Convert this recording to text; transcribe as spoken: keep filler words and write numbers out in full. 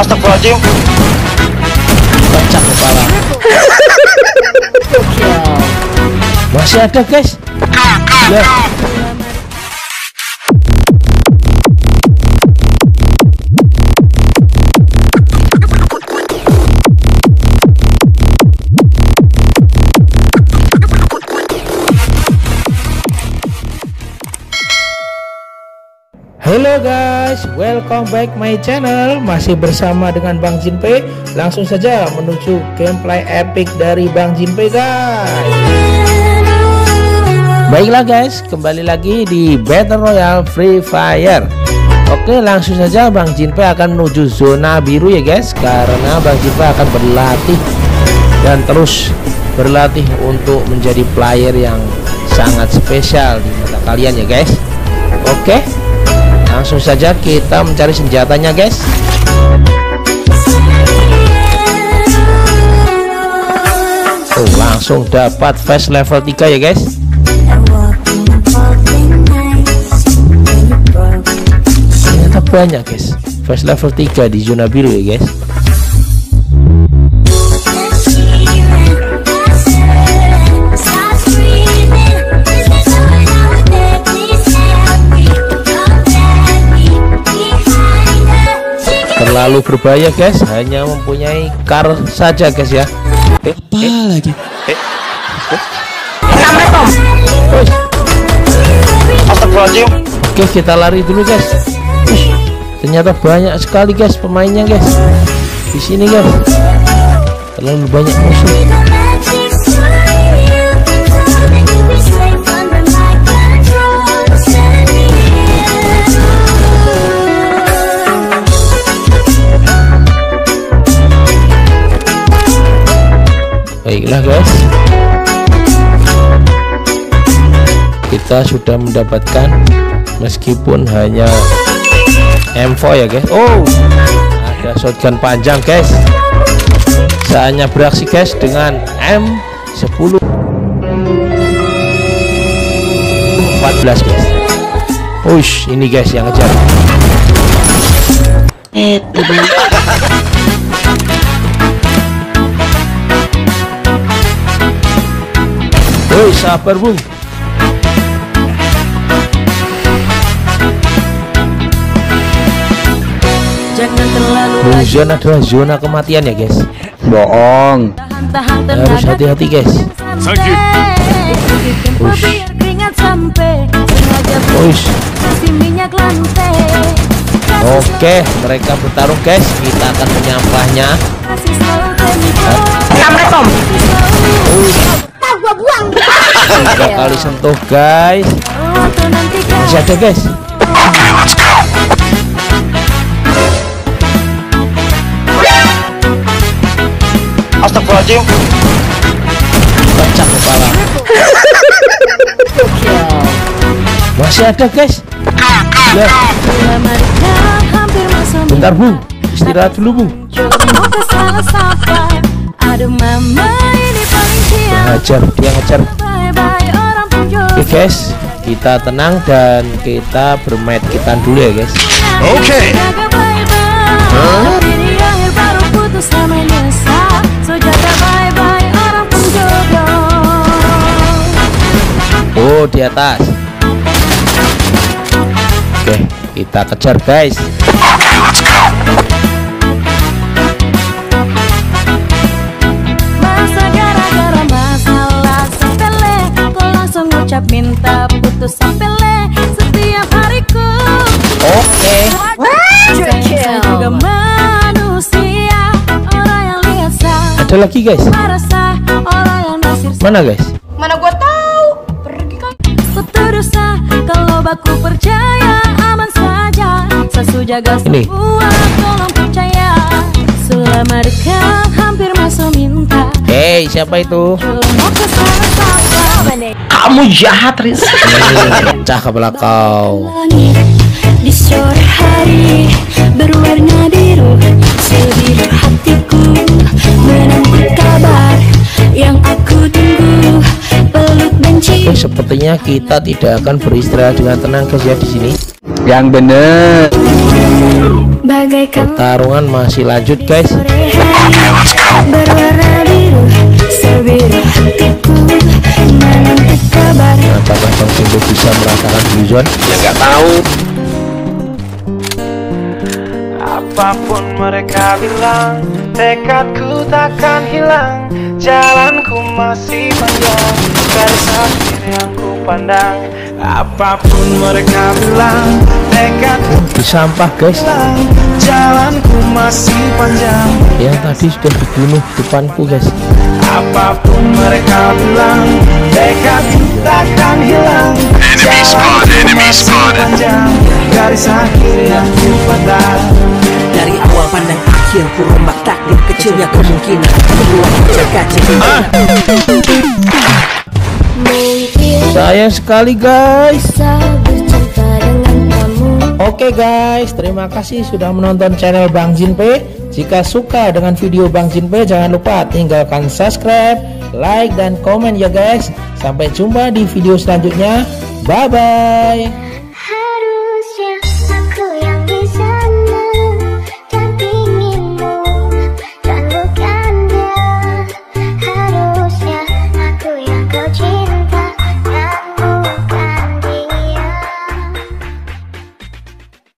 Astagfirullahaladzim. Pecah kepala. Masih ada guys. Lah. Halo guys, welcome back my channel. Masih bersama dengan Bang Jinpe. Langsung saja menuju gameplay epic dari Bang Jinpe guys. Baiklah guys, kembali lagi di Battle Royale Free Fire. Oke, langsung saja Bang Jinpe akan menuju zona biru ya guys, karena Bang Jinpe akan berlatih dan terus berlatih untuk menjadi player yang sangat spesial di mata kalian ya guys. Oke, langsung saja kita mencari senjatanya guys. Oh, langsung dapat vest level tiga ya guys. Ternyata banyak guys vest level tiga di zona biru ya guys. Terlalu berbahaya guys, hanya mempunyai car saja guys ya. Eh, apa eh, lagi? Eh, eh. Astagfirullahaladzim. Oke, kita lari dulu guys. Ush, ternyata banyak sekali guys pemainnya guys. Di sini guys, terlalu banyak musuh. Baiklah guys, kita sudah mendapatkan meskipun hanya M empat ya guys. Oh, ada shotgun panjang guys. Saatnya beraksi guys dengan M sepuluh empat belas guys. Ush, ini guys yang ngejar. Eh, woi, sabar bung. Jangan terlalu oh, zona adalah zona kematian ya guys. Bohong. Harus hati-hati guys. Sakit. Ush. Ush. Oke, mereka bertarung guys. Kita akan menyampahnya. Assalamualaikum. Tiga kali sentuh guys. Masih ada guys. Astagfirullahaladzim. Pecah kepala. Masih ada guys. Lah. Bentar bung, istirahat dulu bung. Hajar, dia ngejar. Oke guys, kita tenang dan kita bermain kita dulu ya guys. Oke. Oh, di atas. Oke, kita kejar guys. Minta putus sepele setiap hariku. Oke. Saya juga manusia, orang yang lihat sah. Ada lagi guys. Merasa orang yang nasir. Mana guys? Mana gua tahu? Pergi kan. Seterusnya kalau baku percaya aman saja. Sesu jaga Ini. semua, tolong percaya. Selama dekat hampir masuk minta. Hei, siapa itu? Mau ke sana sapa? Kamu jahat, Riz. Pecah kepala kau. Di sore hari berwarna biru, sebiru hatiku menanti kabar yang aku tunggu. Peluk benci. Oke, sepertinya kita tidak akan beristirahat dengan tenang guys ya di sini. Yang bener. Bagaikan Pertarungan masih lanjut guys. sore hari berwarna biru, sebiru hatiku menanti kabar. Apakah Bang Jinpe bisa meratakan Fuzon? Ya nggak tahu. Apapun mereka bilang, tekadku takkan hilang. Jalanku masih panjang, garis akhir yang ku pandang. Apapun mereka bilang, tekadku Di sampah guys. hilang. Jalanku masih panjang. Yang tadi sudah dibunuh depanku guys. Apapun mereka bilang, tekadku takkan hilang. Jalanku masih panjang, garis akhir yang ku pandang. Dari awal pandang akhir ku rombak takdir, kecilnya kemungkinan peluang kecil-kecil. Mungkin Sayang sekali guys. bisa bercinta dengan kamu. Oke guys, terima kasih sudah menonton channel Bang Jinpe. Jika suka dengan video Bang Jinpe, jangan lupa tinggalkan subscribe, like, dan komen ya guys. Sampai jumpa di video selanjutnya. Bye bye.